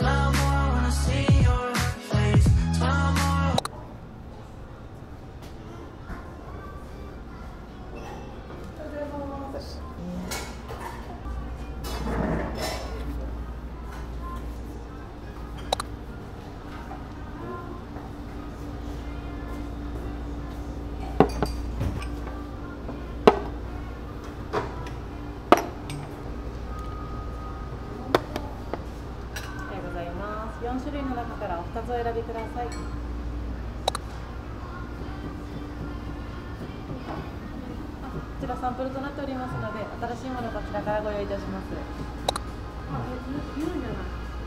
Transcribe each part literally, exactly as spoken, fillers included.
よん種類の中からおふたつお選びください。こちらサンプルとなっておりますので、新しいものをこちらからご用意いたします。言うんじゃない。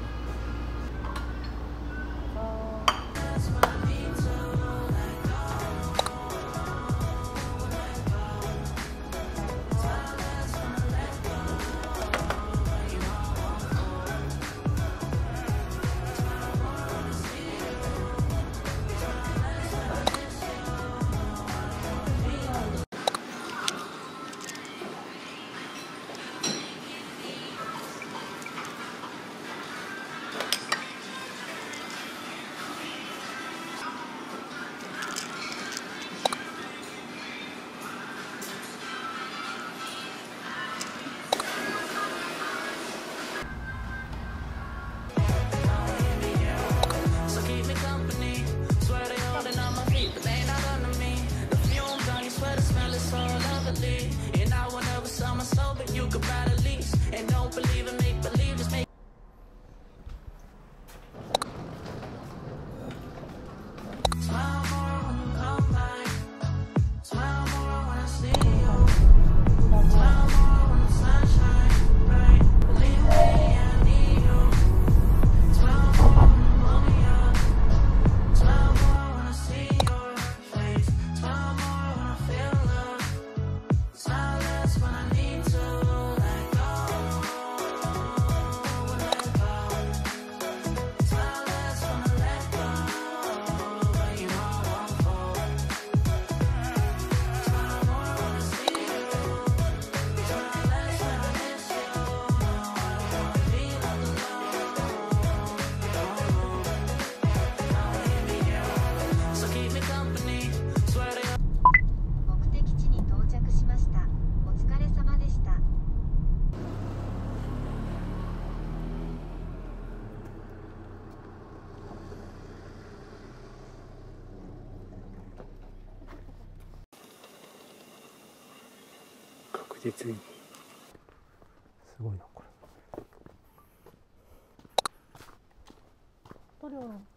実にすごいなこれ。 塗料の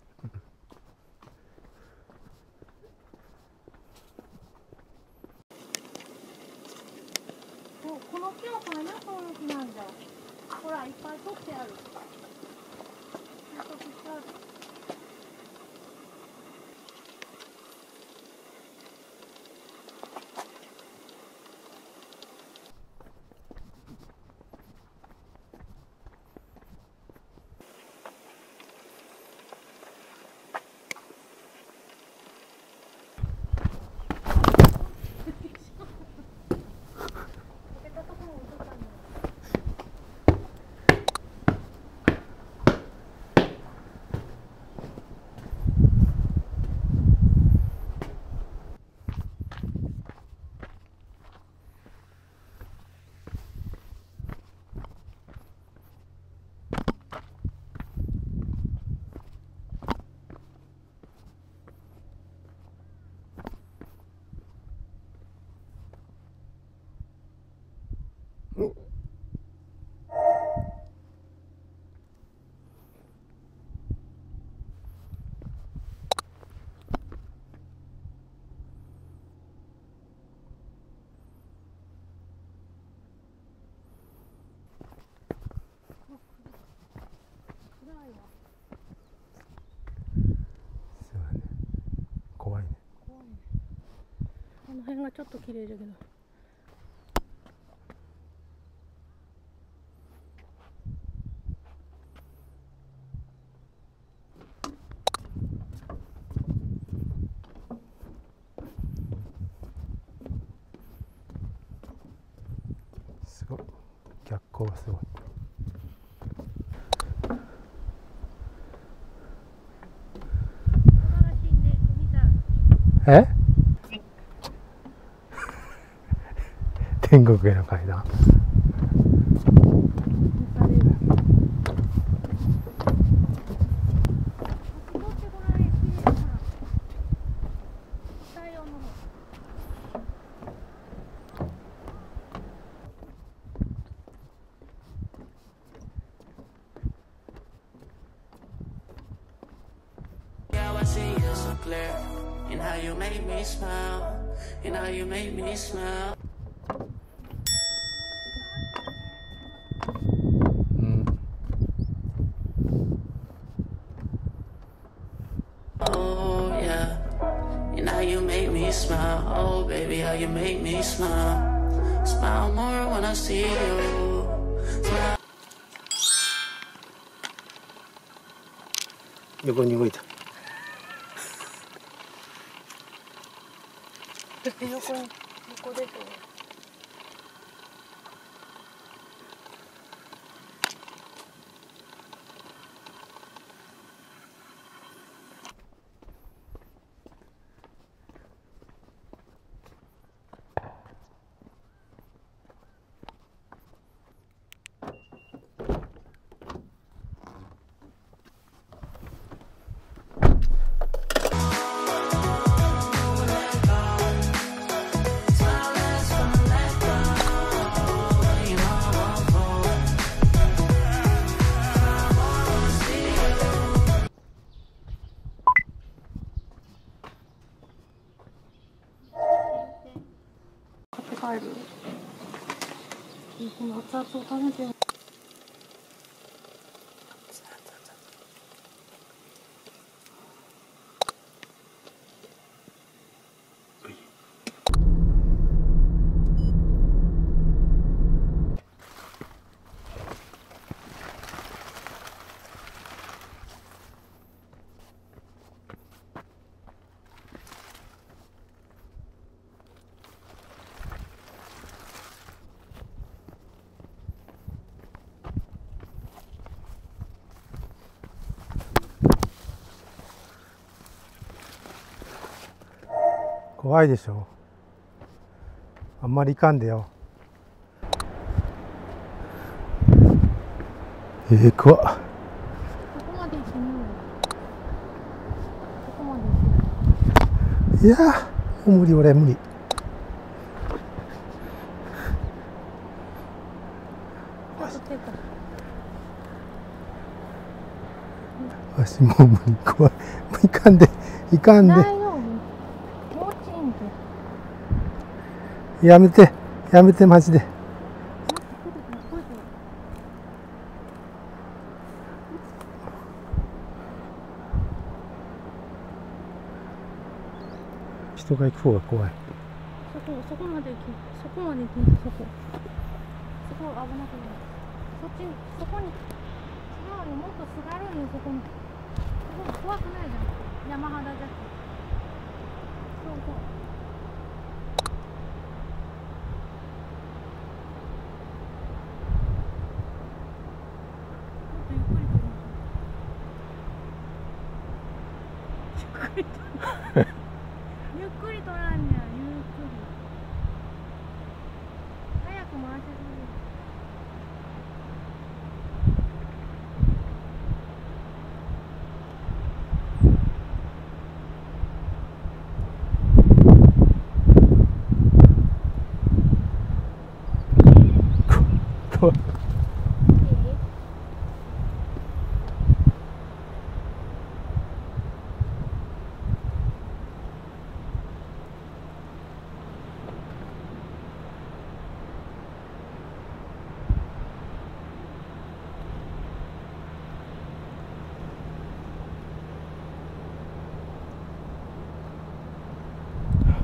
この木はパイナップルの木なんだ。ほらいっぱい取ってある。取ってある。 怖いね。 怖いね。この辺がちょっと綺麗だけど。 すごい。逆光がすごい。 え天国への階段。 And how you make me smile, and how you make me smile. うん。 Oh yeah, and how you make me smile. Oh baby, how you make me smile. Smile more when I see you. Smile. 横に動いた。 横に横でしょ。帰る。この熱々を食べてよ。 怖いでしょ。あんまり行かんでよ。えー、怖っ。 ここまで行ってみよう。ここまで行って。 いやー、無理、俺無理。わしもう無理、怖い。もう行かんで、行かんで。やめて、やめて、マジで。人が行く方が怖い。 そこ、そこまで行き、そこまで行き、そこ。そこ危なくない。そっちに、そこに。違うよ、もっとすがるんよ、そこに。そこ怖くないじゃん。山肌じゃ。そうそう。ゆっくりとらんにゃ、ゆっくり。早く回せる。 怖い。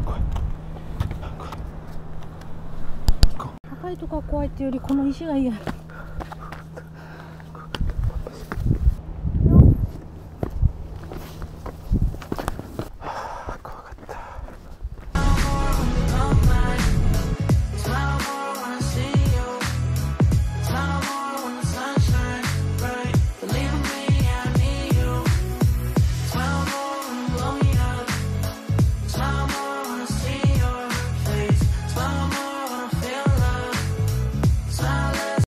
高いとこは怖いっていうよりこの石が嫌。